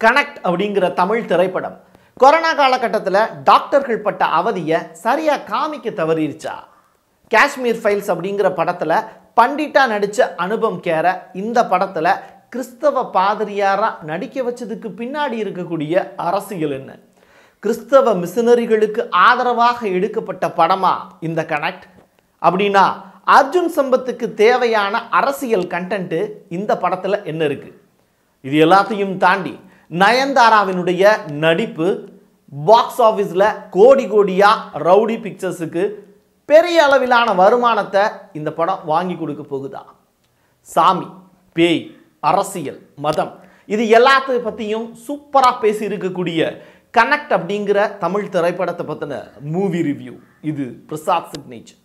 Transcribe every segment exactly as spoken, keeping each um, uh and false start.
Connect அப்படிங்கிற தமிழ் திரைப்படம் corona காலகட்டத்தில் டாக்டர்கள் பட்ட அவதியை சரியாக காமிக்க தவறிடுச்சா? காஷ்மீர் ஃபைல்ஸ் அப்படிங்கிற படத்தில் பண்டிட்டா நடித்த அனுபம் கேர இந்த படத்தில் கிறிஸ்தவ பாதிரியாராக நடிக்க வச்சதுக்கு பின்னாடி இருக்கக்கூடிய அரசியல் என்ன? கிறிஸ்தவ மிஷனரிகளுக்கு ஆதரவாக எடுக்கப்பட்ட படமா இந்த கனெக்ட்? அப்படின்னா அர்ஜுன் சம்பத்துக்கு தேவையான அரசியல் கண்டென்ட் இந்த படத்தில் என்ன இருக்கு? இது எல்லாத்தையும் தாண்டி நயன்தாராவினுடைய நடிப்பு பாக்ஸ் ஆஃபீஸில் கோடி கோடியா ரவுடி பிக்சர்ஸுக்கு பெரிய அளவிலான வருமானத்தை இந்த படம் வாங்கி கொடுக்க போகுதா? சாமி, பேய், அரசியல், மதம் இது எல்லாத்தை பற்றியும் சூப்பராக பேசி இருக்கக்கூடிய கனெக்ட் அப்படிங்கிற தமிழ் திரைப்படத்தை பற்றின மூவி ரிவ்யூ. இது Prasad signature.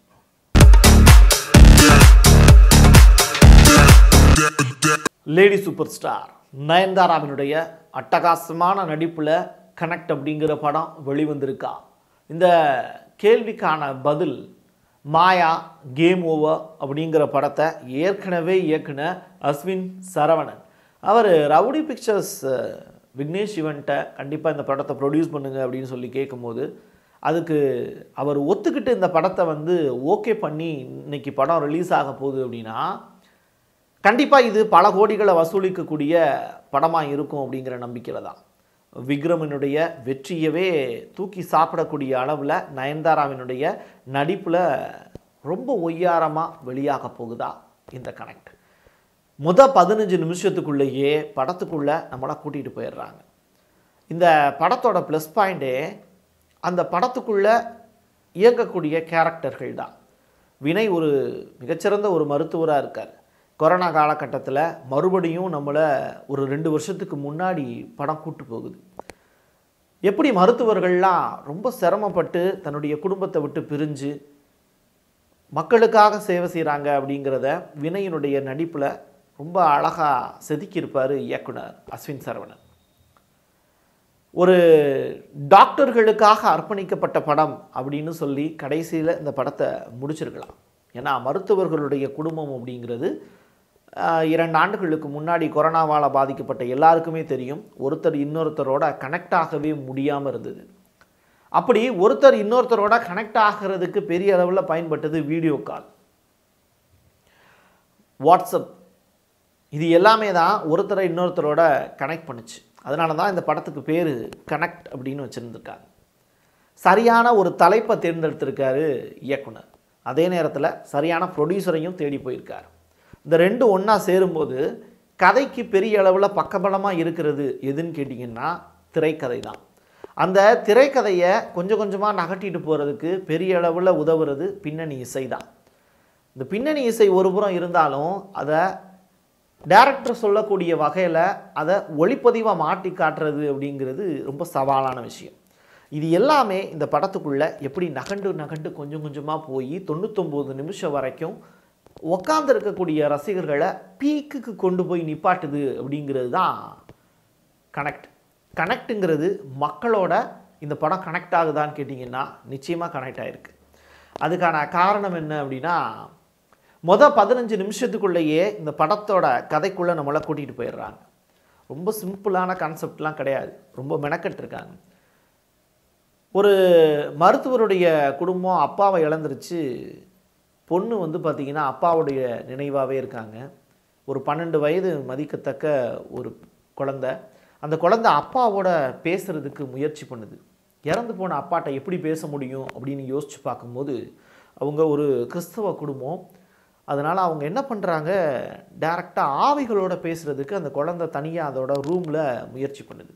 Lady super star நயன்தாராவினுடைய அட்டகாசமான நடிப்பில் கனெக்ட் அப்படிங்கிற படம் வெளிவந்திருக்கா? இந்த கேள்விக்கான பதில் மாயா கேம் ஓவர் அப்படிங்கிற படத்தை ஏற்கனவே இயக்குன அஸ்வின் சரவணன். அவர் ரவுடி பிக்சர்ஸ் விக்னேஷ் சிவன்கிட்ட கண்டிப்பாக இந்த படத்தை ப்ரொடியூஸ் பண்ணுங்க அப்படின்னு சொல்லி கேட்கும்போது அதுக்கு அவர் ஒத்துக்கிட்டு இந்த படத்தை வந்து ஓகே பண்ணி இன்னைக்கு படம் ரிலீஸ் ஆக போகுது அப்படின்னா கண்டிப்பாக இது பல கோடிகளை வசூலிக்கக்கூடிய படமாக இருக்கும் அப்படிங்கிற நம்பிக்கையில் தான். விக்ரமனுடைய வெற்றியவே தூக்கி சாப்பிடக்கூடிய அளவில் நயன்தாராவினுடைய நடிப்பில் ரொம்ப ஒய்யாரமாக வெளியாக போகுதா இந்த கனெக்ட்? முத பதினஞ்சு நிமிஷத்துக்குள்ளேயே படத்துக்குள்ளே நம்மளை கூட்டிகிட்டு போயிடுறாங்க. இந்த படத்தோட ப்ளஸ் பாயிண்டே அந்த படத்துக்குள்ளே இயங்கக்கூடிய கேரக்டர்கள் தான். வினய் ஒரு மிகச்சிறந்த ஒரு மருத்துவராக இருக்கார். கொரோனா காலகட்டத்தில் மறுபடியும் நம்மளை ஒரு ரெண்டு வருஷத்துக்கு முன்னாடி படம் கூட்டு போகுது. எப்படி மருத்துவர்கள்லாம் ரொம்ப சிரமப்பட்டு தன்னுடைய குடும்பத்தை விட்டு பிரிஞ்சு மக்களுக்காக சேவை செய்கிறாங்க அப்படிங்கிறத வினயினுடைய நடிப்பில் ரொம்ப அழகாக செதுக்கியிருப்பார் இயக்குனர் அஸ்வின் சரவணன். ஒரு டாக்டர்களுக்காக அர்ப்பணிக்கப்பட்ட படம் அப்படின்னு சொல்லி கடைசியில் இந்த படத்தை முடிச்சிருக்கலாம். ஏன்னா மருத்துவர்களுடைய குடும்பம் அப்படிங்கிறது இரண்டு ஆண்டுகளுக்கு முன்னாடி கொரோனாவால் பாதிக்கப்பட்ட எல்லாருக்குமே தெரியும், ஒருத்தர் இன்னொருத்தரோட கனெக்ட் ஆகவே முடியாமல் இருந்தது. அப்படி ஒருத்தர் இன்னொருத்தரோட கனெக்ட் ஆகிறதுக்கு பெரிய அளவில் பயன்பட்டது வீடியோ கால், வாட்ஸ்அப். இது எல்லாமே தான் ஒருத்தரை இன்னொருத்தரோட கனெக்ட் பண்ணுச்சு. அதனால தான் இந்த படத்துக்கு பேர் கனெக்ட் அப்படின்னு வச்சுருந்துருக்காங்க. சரியான ஒரு தலைப்பை தேர்ந்தெடுத்திருக்காரு இயக்குனர். அதே நேரத்தில் சரியான ப்ரொடியூசரையும் தேடி போயிருக்கார். இந்த ரெண்டு ஒன்றா சேரும்போது கதைக்கு பெரிய அளவில் பக்கபலமாக இருக்கிறது எதுன்னு கேட்டிங்கன்னா திரைக்கதை தான். அந்த திரைக்கதையை கொஞ்சம் கொஞ்சமாக நகட்டிட்டு போகிறதுக்கு பெரிய அளவில் உதவுறது பின்னணி இசை தான். இந்த பின்னணி இசை ஒரு புறம் இருந்தாலும் அதை டைரக்டர் சொல்லக்கூடிய வகையில் அதை ஒளிப்பதிவாக மாட்டி காட்டுறது அப்படிங்கிறது ரொம்ப சவாலான விஷயம். இது எல்லாமே இந்த படத்துக்குள்ளே எப்படி நகண்டு நகண்டு கொஞ்சம் கொஞ்சமாக போய் தொண்ணூத்தொம்பது நிமிஷம் வரைக்கும் உக்காந்து இருக்கக்கூடிய ரசிகர்களை பீக்குக்கு கொண்டு போய் நிப்பாட்டுது அப்படிங்கிறது தான் கனெக்ட். கனெக்டுங்கிறது மக்களோட இந்த படம் கனெக்ட் ஆகுதான்னு கேட்டிங்கன்னா நிச்சயமாக கனெக்ட் ஆகிருக்கு. அதுக்கான காரணம் என்ன அப்படின்னா மொதல் பதினஞ்சு நிமிஷத்துக்குள்ளேயே இந்த படத்தோட கதைக்குள்ளே நம்மளை கூட்டிகிட்டு போயிடுறாங்க. ரொம்ப சிம்பிளான கான்செப்ட்லாம் கிடையாது, ரொம்ப மெனக்கெட்டுருக்காங்க. ஒரு மருத்துவருடைய குடும்பம் அப்பாவை இழந்துருச்சு. பொண்ணு வந்து பார்த்திங்கன்னா அப்பாவுடைய நினைவாகவே இருக்காங்க. ஒரு பன்னெண்டு வயது மதிக்கத்தக்க ஒரு குழந்தை. அந்த குழந்தை அப்பாவோட பேசுகிறதுக்கு முயற்சி பண்ணுது. இறந்து போன அப்பாட்ட எப்படி பேச முடியும் அப்படின்னு யோசித்து பார்க்கும்போது அவங்க ஒரு கிறிஸ்தவ குடும்பம். அதனால் அவங்க என்ன பண்ணுறாங்க, டைரெக்டாக ஆவிகளோட பேசுகிறதுக்கு அந்த குழந்தை தனியாக அதோட ரூமில் முயற்சி பண்ணுது.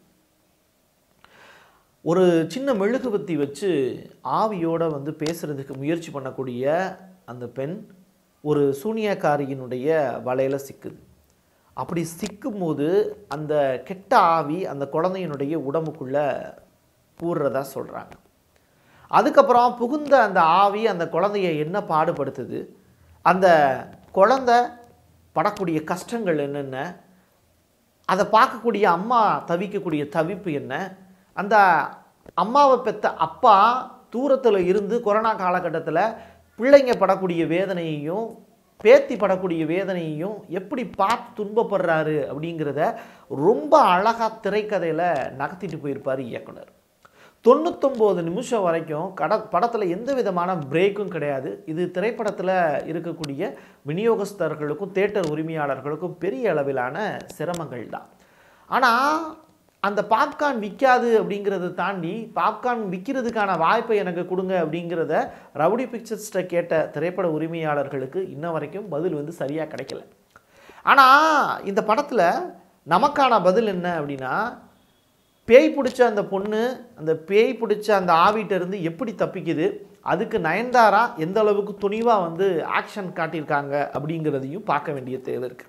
ஒரு சின்ன மெழுகுவத்தி வச்சு ஆவியோடு வந்து பேசுகிறதுக்கு முயற்சி பண்ணக்கூடிய அந்த பெண் ஒரு சூனியக்காரியினுடைய வலையில் சிக்குது. அப்படி சிக்கும்போது அந்த கெட்ட ஆவி அந்த குழந்தையினுடைய உடம்புக்குள்ளே பூர்றதா சொல்கிறாங்க. அதுக்கப்புறம் புகுந்த அந்த ஆவி அந்த குழந்தைய என்ன பாடுபடுத்துது, அந்த குழந்தை படக்கூடிய கஷ்டங்கள் என்னென்ன, அதை பார்க்கக்கூடிய அம்மா தவிக்கக்கூடிய தவிப்பு என்ன, அந்த அம்மாவை பெற்ற அப்பா தூரத்தில் இருந்து கொரோனா காலகட்டத்தில் பிள்ளைங்க படக்கூடிய வேதனையையும் பேத்தி படக்கூடிய வேதனையையும் எப்படி பார்த்து துன்பப்படுறாரு அப்படிங்கிறத ரொம்ப அழகாக திரைக்கதையில் நகர்த்திட்டு போயிருப்பார் இயக்குனர். தொண்ணூத்தொம்பது நிமிஷம் வரைக்கும் கட படத்தில் எந்த விதமான பிரேக்கும் கிடையாது. இது திரைப்படத்தில் இருக்கக்கூடிய விநியோகஸ்தர்களுக்கும் தியேட்டர் உரிமையாளர்களுக்கும் பெரிய அளவிலான சிரமங்கள் தான். ஆனால் அந்த பாப்கார்ன் விற்காது அப்படிங்கிறத தாண்டி பாப்கார்ன் விற்கிறதுக்கான வாய்ப்பை எனக்கு கொடுங்க அப்படிங்கிறத ரவுடி பிக்சர்ஸ்கிட்ட கேட்ட திரைப்பட உரிமையாளர்களுக்கு இன்ன வரைக்கும் பதில் வந்து சரியாக கிடைக்கல. ஆனால் இந்த படத்தில் நமக்கான பதில் என்ன அப்படின்னா, பேய் பிடிச்ச அந்த பொண்ணு அந்த பேய் பிடிச்ச அந்த ஆவிட்டிருந்து எப்படி தப்பிக்குது, அதுக்கு நயன்தாரா எந்த அளவுக்கு துணிவாக வந்து ஆக்ஷன் காட்டியிருக்காங்க அப்படிங்கிறதையும் பார்க்க வேண்டிய தேவை இருக்குது.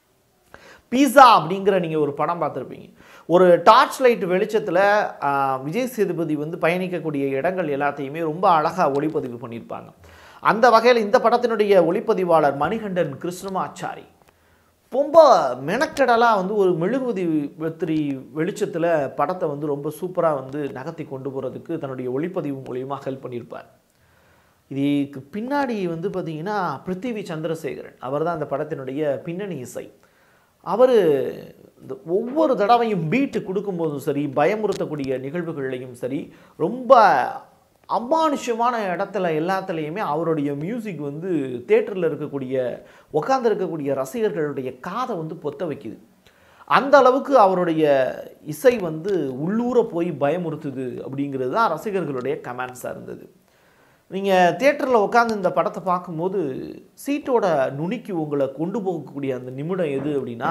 பீஸா அப்படிங்கிற நீங்கள் ஒரு படம் பார்த்துருப்பீங்க. ஒரு டார்ச் லைட் வெளிச்சத்தில் விஜய் சேதுபதி வந்து பயணிக்கக்கூடிய இடங்கள் எல்லாத்தையுமே ரொம்ப அழகாக ஒளிப்பதிவு பண்ணியிருப்பாங்க. அந்த வகையில் இந்த படத்தினுடைய ஒளிப்பதிவாளர் மணிகண்டன் கிருஷ்ணமாச்சாரி ரொம்ப மெனக்கடலாக வந்து ஒரு மெழுகுவதி வெத்திரி வெளிச்சத்தில் படத்தை வந்து ரொம்ப சூப்பராக வந்து நகர்த்தி கொண்டு போகிறதுக்கு தன்னுடைய ஒளிப்பதிவு மூலியமாக ஹெல்ப் பண்ணியிருப்பார். இதுக்கு பின்னாடி வந்து பார்த்திங்கன்னா பிருத்திவி சந்திரசேகரன் அவர் தான் அந்த படத்தினுடைய பின்னணி இசை. அவர் இந்த ஒவ்வொரு தடவையும் பீட்டு கொடுக்கும்போதும் சரி, பயமுறுத்தக்கூடிய நிகழ்வுகள்லையும் சரி, ரொம்ப அமானுஷமான இடத்துல எல்லாத்துலேயுமே அவருடைய மியூசிக் வந்து தியேட்டரில் இருக்கக்கூடிய உட்கார்ந்து இருக்கக்கூடிய ரசிகர்களுடைய காதை வந்து பொத்த வைக்குது. அந்த அளவுக்கு அவருடைய இசை வந்து உள்ளூர போய் பயமுறுத்துது அப்படிங்கிறது தான் ரசிகர்களுடைய கமெண்ட்ஸாக இருந்தது. நீங்கள் தியேட்டரில் உட்காந்து இந்த படத்தை பார்க்கும்போது சீட்டோட நுனிக்கு உங்களை கொண்டு போகக்கூடிய அந்த நிமிடம் எது அப்படின்னா,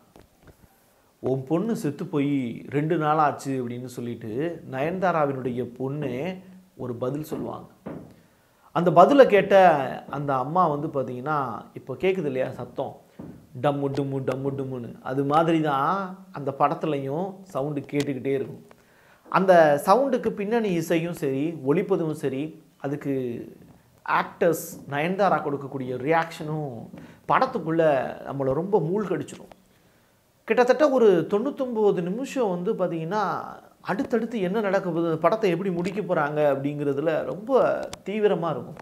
உன் பொண்ணு செத்து போய் ரெண்டு நாள் ஆச்சு அப்படின்னு சொல்லிட்டு நயன்தாராவினுடைய பொண்ணு ஒரு பதில் சொல்லுவாங்க. அந்த பதிலை கேட்ட அந்த அம்மா வந்து பார்த்தீங்கன்னா, இப்போ கேட்குது இல்லையா சத்தம், டம்மு டும்மு டம்மு டும்முன்னு, அது மாதிரி தான் அந்த படத்துலையும் சவுண்டு கேட்டுக்கிட்டே இருக்கும். அந்த சவுண்டுக்கு பின்னணி இசையும் சரி, ஒளிப்பதும் சரி, அதுக்கு ஆக்டர்ஸ் நயன்தாரா கொடுக்கக்கூடிய ரியாக்ஷனும் படத்துக்குள்ளே நம்மளை ரொம்ப மூழ்கடிச்சிடும். கிட்டத்தட்ட ஒரு தொண்ணூத்தொம்பது நிமிஷம் வந்து பார்த்திங்கன்னா அடுத்தடுத்து என்ன நடக்க போகுது, படத்தை எப்படி முடிக்க போகிறாங்க அப்படிங்கிறதுல ரொம்ப தீவிரமாக இருக்கும்.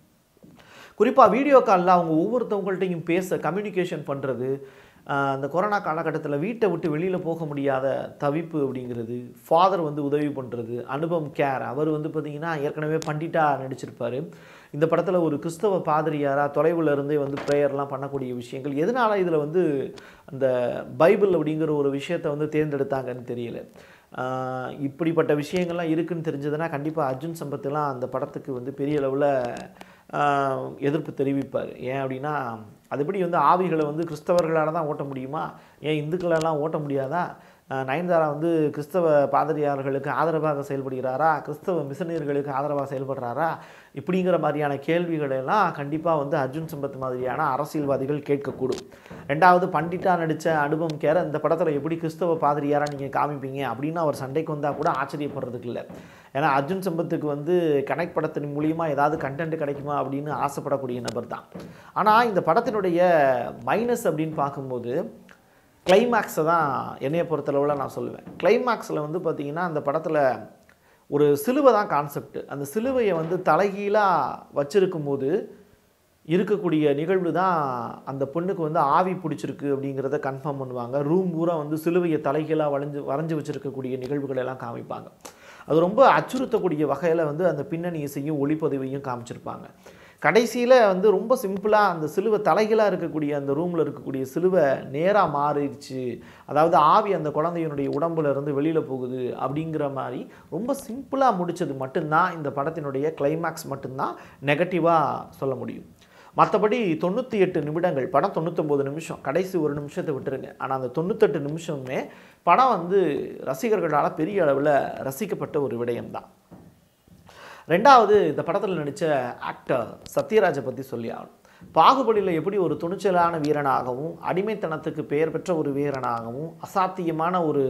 குறிப்பாக வீடியோ காலில் அவங்க ஒவ்வொருத்தவங்கள்ட்டையும் பேச கம்யூனிகேஷன் பண்ணுறது, அந்த கொரோனா காலகட்டத்தில் வீட்டை விட்டு வெளியில் போக முடியாத தவிப்பு அப்படிங்கிறது, ஃபாதர் வந்து உதவி பண்ணுறது, அனுபம் கேர் அவர் வந்து பார்த்திங்கன்னா ஏற்கனவே பண்டிட்டா நடிச்சிருப்பார். இந்த படத்தில் ஒரு கிறிஸ்தவ பாதிரியாராக தொலைவில் இருந்தே வந்து ப்ரேயர்லாம் பண்ணக்கூடிய விஷயங்கள். எதனால் இதில் வந்து அந்த பைபிள் அப்படிங்கிற ஒரு விஷயத்தை வந்து தேர்ந்தெடுத்தாங்கன்னு தெரியல. இப்படிப்பட்ட விஷயங்கள்லாம் இருக்குதுன்னு தெரிஞ்சதுன்னா கண்டிப்பாக அர்ஜுன் சம்பத்லாம் அந்த படத்துக்கு வந்து பெரிய அளவில் எதிர்ப்பு தெரிவிப்பார். ஏன் அப்படின்னா, அது எப்படி வந்து ஆவிகளை வந்து கிறிஸ்தவர்களால் தான் ஓட்ட முடியுமா, ஏன் இந்துக்களெல்லாம் ஓட்ட முடியாதா, நயன்தாரா வந்து கிறிஸ்தவ பாதிரியார்களுக்கு ஆதரவாக செயல்படுகிறாரா, கிறிஸ்தவ மிஷனரிகளுக்கு ஆதரவாக செயல்படுறாரா, இப்படிங்கிற மாதிரியான கேள்விகளெல்லாம் கண்டிப்பாக வந்து அர்ஜுன் சம்பத் மாதிரியான அரசியல்வாதிகள் கேட்கக்கூடும். ரெண்டாவது, பண்டிட்டா நடித்த அனுபம் கேர இந்த படத்தில் எப்படி கிறிஸ்தவ பாதிரியாராக நீங்கள் காமிப்பீங்க அப்படின்னு அவர் சண்டைக்கு வந்தால் கூட ஆச்சரியப்படுறதுக்கு இல்லை. ஏன்னா அர்ஜுன் சம்பத்துக்கு வந்து கனெக்ட் படத்தின் மூலியமாக ஏதாவது கண்டென்ட் கிடைக்குமா அப்படின்னு ஆசைப்படக்கூடிய நபர் தான். ஆனால் இந்த படத்தினுடைய மைனஸ் அப்படின்னு பார்க்கும்போது கிளைமேக்ஸை தான் என்னையை பொறுத்தளவில் நான் சொல்லுவேன். கிளைமேக்ஸில் வந்து பார்த்திங்கன்னா அந்த படத்தில் ஒரு சிலுவை தான் கான்செப்ட். அந்த சிலுவையை வந்து தலைகீழாக வச்சிருக்கும் போது இருக்கக்கூடிய நிகழ்வு தான் அந்த பொண்ணுக்கு வந்து ஆவி பிடிச்சிருக்கு அப்படிங்கிறத கன்ஃபார்ம் பண்ணுவாங்க. ரூம் பூரா வந்து சிலுவையை தலைகீழாக வளைஞ்சு வரைஞ்சி வச்சுருக்கக்கூடிய நிகழ்வுகள் எல்லாம் காமிப்பாங்க. அது ரொம்ப அச்சுறுத்தக்கூடிய வகையில் வந்து அந்த பின்னணி இசையும் ஒளிப்பதிவையும் காமிச்சிருப்பாங்க. கடைசியில் வந்து ரொம்ப சிம்பிளாக அந்த சிலுவை தலைகீழாக இருக்கக்கூடிய அந்த ரூமில் இருக்கக்கூடிய சிலுவை நேராக மாறிடுச்சு, அதாவது ஆவி அந்த குழந்தையினுடைய உடம்புல இருந்து வெளியில் போகுது அப்படிங்கிற மாதிரி ரொம்ப சிம்பிளாக முடித்தது மட்டும்தான் இந்த படத்தினுடைய கிளைமேக்ஸ் மட்டும்தான் நெகட்டிவாக சொல்ல முடியும். மற்றபடி தொண்ணூற்றி எட்டு நிமிடங்கள் படம், தொண்ணூத்தொம்பது நிமிஷம், கடைசி ஒரு நிமிஷத்தை விட்டுருங்க. ஆனால் அந்த தொண்ணூத்தெட்டு நிமிஷமே படம் வந்து ரசிகர்களால் பெரிய அளவில் ரசிக்கப்பட்ட ஒரு விடயம்தான். ரெண்டாவது, இந்த படத்தில் நடித்த ஆக்டர் சத்யராஜை பற்றி சொல்லி ஆகணும். பாகுபலியில் எப்படி ஒரு துணிச்சலான வீரனாகவும் அடிமைத்தனத்துக்கு பெயர் பெற்ற ஒரு வீரனாகவும் அசாத்தியமான ஒரு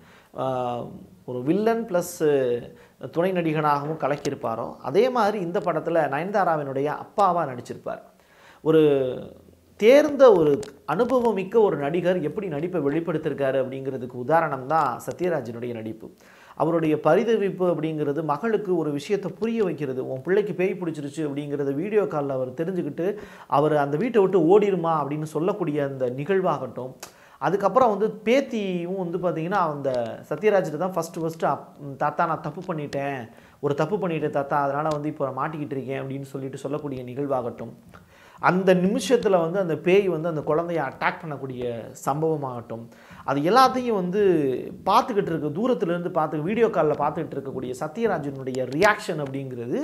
ஒரு வில்லன் ப்ளஸ் துணை நடிகனாகவும் கலக்கியிருப்பாரோ, அதே மாதிரி இந்த படத்தில் நயன்தாராவினுடைய அப்பாவாக நடிச்சிருப்பார். ஒரு தேர்ந்த ஒரு அனுபவமிக்க ஒரு நடிகர் எப்படி நடிப்பை வெளிப்படுத்தியிருக்காரு அப்படிங்கிறதுக்கு உதாரணம் தான் சத்யராஜினுடைய நடிப்பு. அவருடைய பரிதவிப்பு அப்படிங்கிறது மகளுக்கு ஒரு விஷயத்தை புரிய வைக்கிறது. உன் பிள்ளைக்கு பேய் பிடிச்சிருச்சு அப்படிங்கிறத வீடியோ காலில் அவர் தெரிஞ்சுக்கிட்டு அவர் அந்த வீட்டை விட்டு ஓடிடுமா அப்படின்னு சொல்லக்கூடிய அந்த நிகழ்வாகட்டும். அதுக்கப்புறம் வந்து பேத்தியும் வந்து பார்த்திங்கன்னா அந்த சத்யராஜ்கிட்ட தான் ஃபஸ்ட்டு ஃபஸ்ட்டு அப் தாத்தா நான் தப்பு பண்ணிட்டேன், ஒரு தப்பு பண்ணிட்டேன் தாத்தா, அதனால் வந்து இப்போ நான் மாட்டிக்கிட்டு இருக்கேன் அப்படின்னு சொல்லிட்டு சொல்லக்கூடிய நிகழ்வாகட்டும். அந்த நிமிஷத்தில் வந்து அந்த பேய் வந்து அந்த குழந்தைய அட்டாக் பண்ணக்கூடிய சம்பவமாகட்டும், அது எல்லாத்தையும் வந்து பார்த்துக்கிட்டு இருக்க தூரத்துலேருந்து பார்த்து வீடியோ காலில் பார்த்துக்கிட்டு இருக்கக்கூடிய சத்யராஜனுடைய ரியாக்ஷன் அப்படிங்கிறது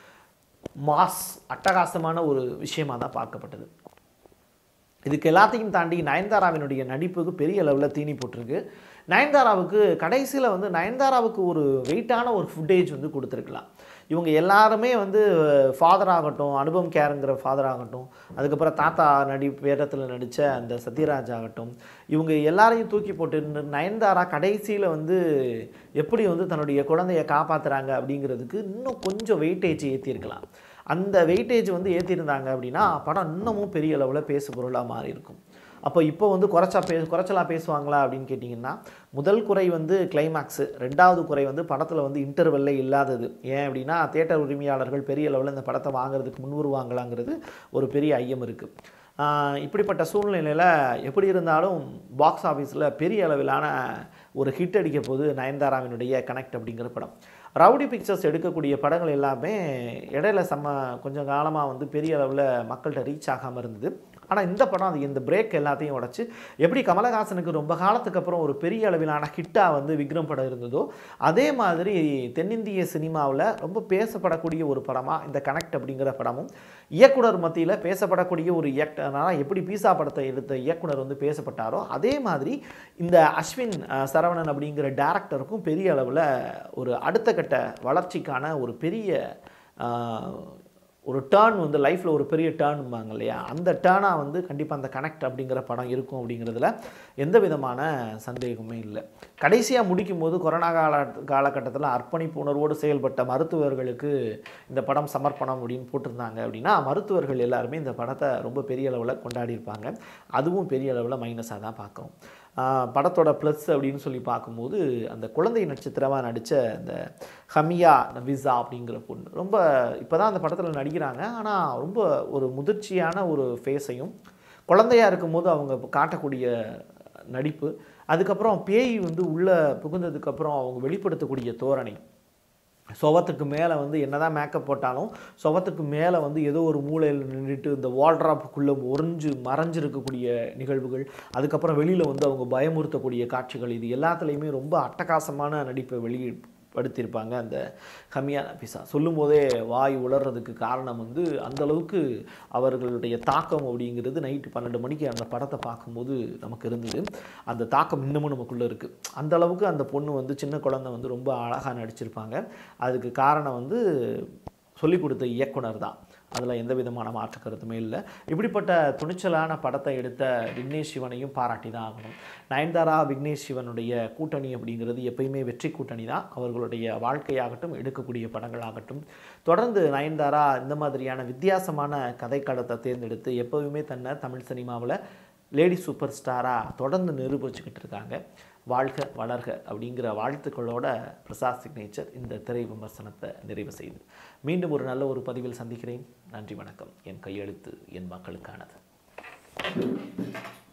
மாஸ் அட்டகாசமான ஒரு விஷயமாக தான் பார்க்கப்பட்டது. இதுக்கு எல்லாத்தையும் தாண்டி நயன்தாராவினுடைய நடிப்புக்கு பெரிய அளவில் தீனி போட்டிருக்கு. நயன்தாராவுக்கு கடைசியில் வந்து நயன்தாராவுக்கு ஒரு வெயிட்டான ஒரு ஃபுட்டேஜ் வந்து கொடுத்துருக்கலாம். இவங்க எல்லாருமே வந்து ஃபாதர் ஆகட்டும், அனுபம் கேருங்கிற ஃபாதர் ஆகட்டும், அதுக்கப்புறம் தாத்தா நடி வேடத்தில் நடித்த அந்த சத்யராஜ் ஆகட்டும், இவங்க எல்லாரையும் தூக்கி போட்டு நயன்தாரா கடைசியில் வந்து எப்படி வந்து தன்னுடைய குழந்தைய காப்பாற்றுறாங்க அப்படிங்கிறதுக்கு இன்னும் கொஞ்சம் வெயிட்டேஜ் ஏற்றிருக்கலாம். அந்த வெயிட்டேஜ் வந்து ஏற்றிருந்தாங்க அப்படின்னா படம் இன்னமும் பெரிய அளவில் பேசு பொருளாக மாறி இருக்கும். அப்போ இப்போ வந்து குறைச்சா பே குறைச்சலாக பேசுவாங்களா அப்படின்னு கேட்டிங்கன்னா, முதல் குறை வந்து கிளைமேக்ஸு, ரெண்டாவது குறை வந்து படத்தில் வந்து இன்டர்வெல்லே இல்லாதது. ஏன் அப்படின்னா தியேட்டர் உரிமையாளர்கள் பெரிய அளவில் இந்த படத்தை வாங்குறதுக்கு முன் வருவாங்களாங்கிறது ஒரு பெரிய ஐயம் இருக்குது. இப்படிப்பட்ட சூழ்நிலையில் எப்படி இருந்தாலும் பாக்ஸ் ஆஃபீஸில் பெரிய அளவிலான ஒரு ஹிட் அடிக்க போது நயன்தாராவினுடைய கனெக்ட் அப்படிங்கிற படம். ரவுடி பிக்சர்ஸ் எடுக்கக்கூடிய படங்கள் எல்லாமே இடையில செம்ம கொஞ்சம் காலமாக வந்து பெரிய அளவில் மக்கள்கிட்ட ரீச் ஆகாமல் இருந்தது. ஆனால் இந்த படம் அது இந்த பிரேக் எல்லாத்தையும் உடச்சி எப்படி கமலஹாசனுக்கு ரொம்ப காலத்துக்கு அப்புறம் ஒரு பெரிய அளவிலான ஹிட்டாக வந்து விக்ரம் படம் இருந்ததோ, அதே மாதிரி தென்னிந்திய சினிமாவில் ரொம்ப பேசப்படக்கூடிய ஒரு படமாக இந்த கனெக்ட் அப்படிங்கிற படமும், இயக்குனர் மத்தியில் பேசப்படக்கூடிய ஒரு இயக்குனராக எப்படி பீஸா படத்தை எடுத்த இயக்குனர் வந்து பேசப்பட்டாரோ, அதே மாதிரி இந்த அஸ்வின் சரவணன் அப்படிங்கிற டேரக்டருக்கும் பெரிய அளவில் ஒரு அடுத்த கட்ட வளர்ச்சிக்கான ஒரு பெரிய ஒரு டேர்ன் வந்து லைஃப்பில் ஒரு பெரிய டேர்னும்பாங்க இல்லையா, அந்த டேர்னாக வந்து கண்டிப்பாக அந்த கனெக்ட் அப்படிங்கிற படம் இருக்கும் அப்படிங்கிறதுல எந்த விதமான சந்தேகமே இல்லை. கடைசியாக முடிக்கும் போது கொரோனா கால காலகட்டத்தில் அர்ப்பணிப்பு உணர்வோடு செயல்பட்ட மருத்துவர்களுக்கு இந்த படம் சமர்ப்பணம் அப்படின்னு போட்டிருந்தாங்க அப்படின்னா, மருத்துவர்கள் எல்லாருமே இந்த படத்தை ரொம்ப பெரிய அளவில் கொண்டாடியிருப்பாங்க. அதுவும் பெரிய அளவில் மைனஸாக தான் பார்க்குறோம். படத்தோட ப்ளஸ் அப்படின்னு சொல்லி பார்க்கும்போது அந்த குழந்தை நட்சத்திரமாக நடித்த அந்த ஹனியா நஃபிசா அப்படிங்கிற பொண்ணு ரொம்ப இப்போ தான் அந்த படத்தில் நடிக்கிறாங்க. ஆனால் ரொம்ப ஒரு முதிர்ச்சியான ஒரு ஃபேஸையும், குழந்தையாக இருக்கும்போது அவங்க காட்டக்கூடிய நடிப்பு, அதுக்கப்புறம் பேய் வந்து உள்ளே புகுந்ததுக்கப்புறம் அவங்க வெளிப்படுத்தக்கூடிய தோரணை, சுவத்துக்கு மேலே வந்து என்ன தான் மேக்கப் போட்டாலும் சுவத்துக்கு மேலே வந்து ஏதோ ஒரு மூலையில் நின்றுட்டு இந்த வால்ட்ராப்புக்குள்ளே ஒறிஞ்சு மறைஞ்சிருக்கக்கூடிய நிகழ்வுகள், அதுக்கப்புறம் வெளியில் வந்து அவங்க பயமுறுத்தக்கூடிய காட்சிகள், இது எல்லாத்துலேயுமே ரொம்ப அட்டகாசமான நடிப்பை வெளிப்படுத்தியிருப்பாங்க அந்த ஹனியா நஃபிசா. சொல்லும் போதே வாய் உளர்றதுக்கு காரணம் வந்து அந்தளவுக்கு அவர்களுடைய தாக்கம் அப்படிங்கிறது நைட்டு பன்னெண்டு மணிக்கு அந்த படத்தை பார்க்கும்போது நமக்கு இருந்தது. அந்த தாக்கம் இன்னமும் நமக்குள்ளே இருக்குது. அந்தளவுக்கு அந்த பொண்ணு வந்து சின்ன குழந்தை வந்து ரொம்ப அழகாக நடிச்சிருப்பாங்க. அதுக்கு காரணம் வந்து சொல்லிக் கொடுத்த இயக்குனர் தான், அதில் எந்த விதமான மாற்று கருத்துமே இல்லை. இப்படிப்பட்ட துணிச்சலான படத்தை எடுத்த விக்னேஷ் சிவனையும் பாராட்டி தான் ஆகணும். நயன்தாரா விக்னேஷ் சிவனுடைய கூட்டணி அப்படிங்கிறது எப்பயுமே வெற்றி கூட்டணி தான். அவர்களுடைய வாழ்க்கையாகட்டும், எடுக்கக்கூடிய படங்களாகட்டும், தொடர்ந்து நயன்தாரா இந்த மாதிரியான வித்தியாசமான கதைக்களத்தை தேர்ந்தெடுத்து எப்போவுமே தன்னை தமிழ் சினிமாவில் லேடி சூப்பர் ஸ்டாராக தொடர்ந்து நிரூபிச்சுக்கிட்டு இருக்காங்க. வாழ்க வளர்க அப்படிங்கிற வாழ்த்துக்களோட பிரசாத் சிக்னேச்சர் இந்த திரை விமர்சனத்தை நிறைவு செய்து மீண்டும் ஒரு நல்ல ஒரு பதிவில் சந்திக்கிறேன். நன்றி, வணக்கம். என் கையெழுத்து என் மக்களுக்கானது.